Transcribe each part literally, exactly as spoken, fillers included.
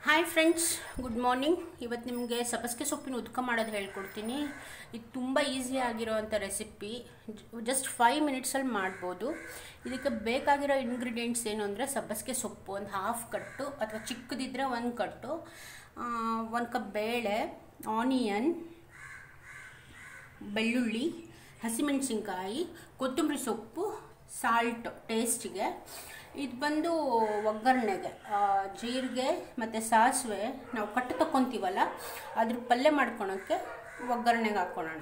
Hi friends, good morning. ಇವತ್ತು ನಿಮಗೆ ಸಬ್ಬಸಿಗೆ ಸೊಪ್ಪಿನ ಉದ್ಕ ಮಾಡೋದು ಹೇಳ್ಕೊಡ್ತೀನಿ. ಇದು ತುಂಬ ಈಸಿ ಆಗಿರೋವಂಥ ರೆಸಿಪಿ. ಜಸ್ಟ್ ಫೈವ್ ಮಿನಿಟ್ಸಲ್ಲಿ ಮಾಡ್ಬೋದು. ಇದಕ್ಕೆ ಬೇಕಾಗಿರೋ ಇಂಗ್ರೀಡಿಯೆಂಟ್ಸ್ ಏನು ಅಂದರೆ ಸಬ್ಬಸಿಗೆ ಸೊಪ್ಪು ಒಂದು ಹಾಫ್ ಕಟ್ಟು ಅಥವಾ ಚಿಕ್ಕದಿದ್ದರೆ ಒಂದು ಕಟ್ಟು, ಒಂದು ಕಪ್ ಬೇಳೆ, ಆನಿಯನ್, ಬೆಳ್ಳುಳ್ಳಿ, ಹಸಿಮೆಣಸಿನ್ಕಾಯಿ, ಕೊತ್ತಂಬರಿ ಸೊಪ್ಪು, ಸಾಲ್ಟ್ ಟೇಸ್ಟಿಗೆ. ಇದು ಬಂದು ಒಗ್ಗರಣೆಗೆ ಜೀರಿಗೆ ಮತ್ತು ಸಾಸಿವೆ ನಾವು ಕಟ್ಟು ತಗೊತೀವಲ್ಲ ಅದ್ರ ಪಲ್ಯ ಮಾಡ್ಕೊಳಕ್ಕೆ ಒಗ್ಗರಣೆಗೆ ಹಾಕ್ಕೊಳ್ಳೋಣ.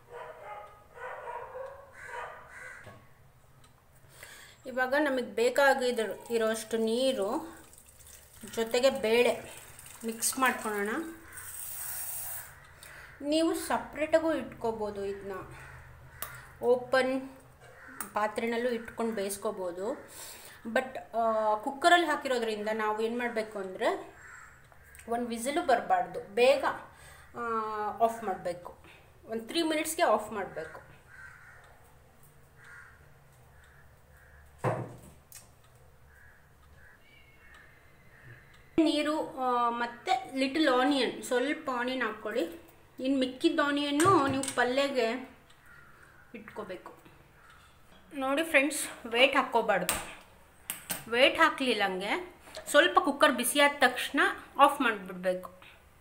ಇವಾಗ ನಮಗೆ ಬೇಕಾಗಿರೋ ಇರೋಷ್ಟು ನೀರು ಜೊತೆಗೆ ಬೇಳೆ ಮಿಕ್ಸ್ ಮಾಡ್ಕೊಳ್ಳೋಣ. ನೀವು ಸಪ್ರೇಟಾಗೂ ಇಟ್ಕೋಬೋದು. ಇದನ್ನ ಓಪನ್ ಪಾತ್ರೆನಲ್ಲೂ ಇಟ್ಕೊಂಡು ಬೇಯಿಸ್ಕೋಬೋದು. ಬಟ್ ಕುಕ್ಕರಲ್ಲಿ ಹಾಕಿರೋದ್ರಿಂದ ನಾವು ಏನು ಮಾಡಬೇಕು ಅಂದರೆ ಒಂದು ವಿಸಿಲು ಬರಬಾರ್ದು, ಬೇಗ ಆಫ್ ಮಾಡಬೇಕು. ಒಂದು ತ್ರೀ ಮಿನಿಟ್ಸ್ಗೆ ಆಫ್ ಮಾಡಬೇಕು. ನೀರು ಮತ್ತು ಲಿಟಲ್ ಆನಿಯನ್, ಸ್ವಲ್ಪ ಆನಿಯನ್ ಹಾಕ್ಕೊಳ್ಳಿ. ಇನ್ನು ಮಿಕ್ಕಿದ ಆನಿಯನ್ನು ನೀವು ಪಲ್ಯಗೆ ಇಟ್ಕೋಬೇಕು. ನೋಡಿ ಫ್ರೆಂಡ್ಸ್, ವೇಟ್ ಹಾಕ್ಕೋಬಾರ್ದು. ವೇಟ್ ಹಾಕಲಿಲ್ಲ ಹಂಗೆ ಸ್ವಲ್ಪ ಕುಕ್ಕರ್ ಬಿಸಿಯಾದ ತಕ್ಷಣ ಆಫ್ ಮಾಡಿಬಿಡ್ಬೇಕು.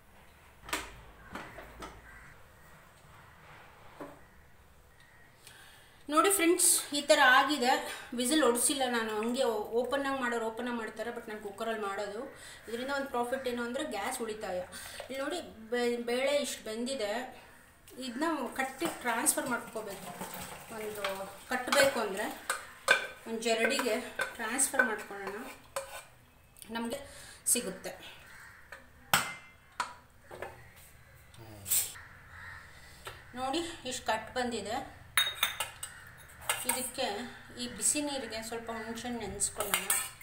ನೋಡಿ ಫ್ರೆಂಡ್ಸ್, ಈ ಥರ ಆಗಿದೆ. ವಿಸಿಲ್ ಹೊಡಿಸಿಲ್ಲ ನಾನು, ಹಂಗೆ ಓಪನ್ನಾಗಿ ಮಾಡೋರು ಓಪನ್ನಾಗಿ ಮಾಡ್ತಾರೆ, ಬಟ್ ನಾನು ಕುಕ್ಕರಲ್ಲಿ ಮಾಡೋದು. ಇದರಿಂದ ಒಂದು ಪ್ರಾಫಿಟ್ ಏನು ಅಂದರೆ ಗ್ಯಾಸ್ ಉಳಿತಾಯ. ಇಲ್ಲಿ ನೋಡಿ, ಬೇಳೆ ಇಷ್ಟು ಬೆಂದಿದೆ. ಇದನ್ನ ಕಟ್ಟಿ ಟ್ರಾನ್ಸ್ಫರ್ ಮಾಡ್ಕೋಬೇಕು. ಒಂದು ಕಟ್ಟಬೇಕು ಅಂದರೆ ಒಂದು ಜರಡಿಗೆ ಟ್ರಾನ್ಸ್ಫರ್ ಮಾಡ್ಕೊಳ್ಳೋಣ, ನಮಗೆ ಸಿಗುತ್ತೆ. ನೋಡಿ ಇಷ್ಟು ಕಟ್ ಬಂದಿದೆ. ಇದಕ್ಕೆ ಈ ಬಿಸಿ ನೀರಿಗೆ ಸ್ವಲ್ಪ ಹುಣಸೆಹಣ್ಣು ನೆನೆಸ್ಕೊಳ್ಳೋಣ.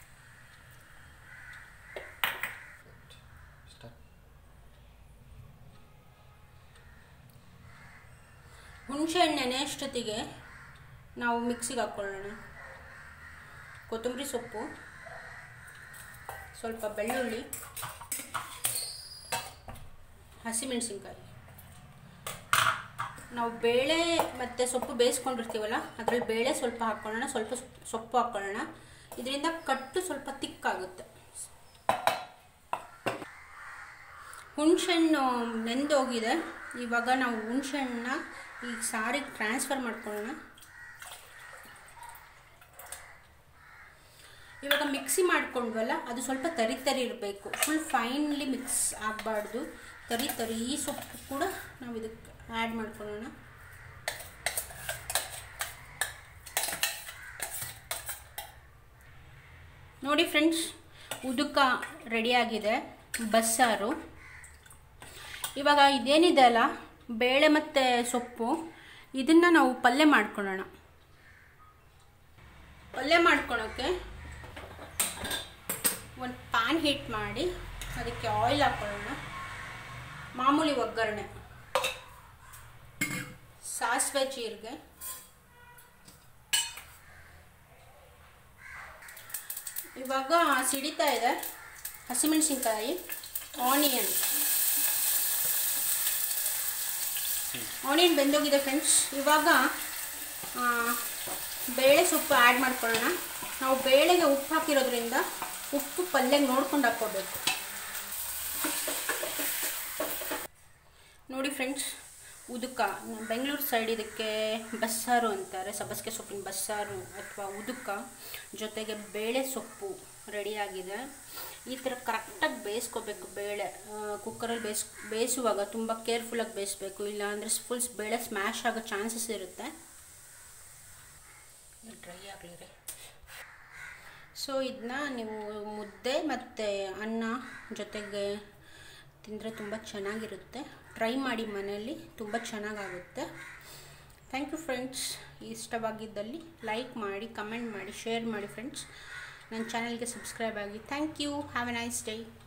ಹುಣಸೆಹಣ್ಣು ನೆನೆಯಷ್ಟೊತ್ತಿಗೆ ನಾವು ಮಿಕ್ಸಿಗೆ ಹಾಕ್ಕೊಳ್ಳೋಣ ಕೊತ್ತಂಬರಿ ಸೊಪ್ಪು, ಸ್ವಲ್ಪ ಬೆಳ್ಳುಳ್ಳಿ, ಹಸಿಮೆಣಸಿನ್ಕಾಯಿ. ನಾವು ಬೇಳೆ ಮತ್ತು ಸೊಪ್ಪು ಬೇಯಿಸ್ಕೊಂಡಿರ್ತೀವಲ್ಲ ಅದರಲ್ಲಿ ಬೇಳೆ ಸ್ವಲ್ಪ ಹಾಕ್ಕೊಳ್ಳೋಣ, ಸ್ವಲ್ಪ ಸೊಪ್ಪು ಹಾಕ್ಕೊಳ್ಳೋಣ. ಇದರಿಂದ ಕಟ್ಟು ಸ್ವಲ್ಪ ತಿಕ್ಕಾಗುತ್ತೆ. ಹುಣಸೆಹಣ್ಣು ನೆಂದೋಗಿದೆ. ಇವಾಗ ನಾವು ಹುಣಸೆಹಣ್ಣನ್ನ ಈ ಸಾರಿಗೆ ಟ್ರಾನ್ಸ್ಫರ್ ಮಾಡ್ಕೊಳ್ಳೋಣ. ಇವಾಗ ಮಿಕ್ಸಿ ಮಾಡ್ಕೊಂಡ್ವಲ್ಲ ಅದು ಸ್ವಲ್ಪ ತರಿ ತರಿ ಇರಬೇಕು, ಫುಲ್ ಫೈನ್ಲಿ ಮಿಕ್ಸ್ ಆಗಬಾರ್ದು. ತರಿ ತರಿ ಈ ಸೊಪ್ಪು ಕೂಡ ನಾವು ಇದಕ್ಕೆ ಆ್ಯಡ್ ಮಾಡ್ಕೊಳ್ಳೋಣ. ನೋಡಿ ಫ್ರೆಂಡ್ಸ್, ಉದುಕ ರೆಡಿಯಾಗಿದೆ, ಬಸ್ಸಾರು. ಇವಾಗ ಇದೇನಿದೆ ಅಲ್ಲ ಬೇಳೆ ಮತ್ತು ಸೊಪ್ಪು, ಇದನ್ನು ನಾವು ಪಲ್ಯ ಮಾಡ್ಕೊಳ್ಳೋಣ. ಪಲ್ಯ ಮಾಡ್ಕೊಳ್ಳೋಕ್ಕೆ ಒಂದು ಪ್ಯಾನ್ ಹೀಟ್ ಮಾಡಿ ಅದಕ್ಕೆ ಆಯಿಲ್ ಹಾಕ್ಕೊಳ್ಳೋಣ. ಮಾಮೂಲಿ ಒಗ್ಗರಣೆ, ಸಾಸಿವೆ, ಜೀರಿಗೆ, ಇವಾಗ ಸಿಡಿತಾ ಇದೆ ಹಸಿಮೆಣಸಿನ್ಕಾಯಿ, ಆನಿಯನ್. Onion ಬೆಂದೋಗಿದೆ friends. ಇವಾಗ ಬೇಳೆ ಸೊಪ್ಪು ಆ್ಯಡ್ ಮಾಡ್ಕೊಳ್ಳೋಣ. ನಾವು ಬೇಳೆಗೆ ಉಪ್ಪು ಹಾಕಿರೋದ್ರಿಂದ ಉಪ್ಪು ಪಲ್ಯಗೆ ನೋಡ್ಕೊಂಡು ಹಾಕ್ಕೋಬೇಕು. ನೋಡಿ ಫ್ರೆಂಡ್ಸ್, ಉದುಕ ಬೆಂಗಳೂರು ಸೈಡ್ ಇದಕ್ಕೆ ಬಸ್ಸಾರು ಅಂತಾರೆ, ಸಬ್ಬಸಿಗೆ ಸೊಪ್ಪಿನ ಬಸ್ಸಾರು ಅಥವಾ ಉದುಕ. ಜೊತೆಗೆ ಬೇಳೆ ಸೊಪ್ಪು ರೆಡಿಯಾಗಿದೆ. ಈ ಥರ ಕರೆಕ್ಟಾಗಿ ಬೇಯಿಸ್ಕೋಬೇಕು. ಬೇಳೆ ಕುಕ್ಕರಲ್ಲಿ ಬೇಯಿಸ್ ಬೇಯಿಸುವಾಗ ತುಂಬ ಕೇರ್ಫುಲ್ಲಾಗಿ ಬೇಯಿಸ್ಬೇಕು, ಇಲ್ಲಾಂದರೆ ಫುಲ್ ಬೇಳೆ ಸ್ಮ್ಯಾಶ್ ಆಗೋ ಚಾನ್ಸಸ್ ಇರುತ್ತೆ. ಡ್ರೈ ಆಗಲಿರಿ. ಸೊ ಇದನ್ನ ನೀವು ಮುದ್ದೆ ಮತ್ತು ಅನ್ನ ಜೊತೆಗೆ ತಿಂದರೆ ತುಂಬ ಚೆನ್ನಾಗಿರುತ್ತೆ. ಟ್ರೈ ಮಾಡಿ ಮನೆಯಲ್ಲಿ, ತುಂಬ ಚೆನ್ನಾಗಾಗುತ್ತೆ. Thank you friends. ಇಷ್ಟವಾಗಿದ್ದಲ್ಲಿ ಲೈಕ್ ಮಾಡಿ, ಕಮೆಂಟ್ ಮಾಡಿ, ಶೇರ್ ಮಾಡಿ ಫ್ರೆಂಡ್ಸ್. ನನ್ನ ಚಾನಲ್ಗೆ ಸಬ್ಸ್ಕ್ರೈಬ್ ಆಗಿ. Thank you. Have a nice day.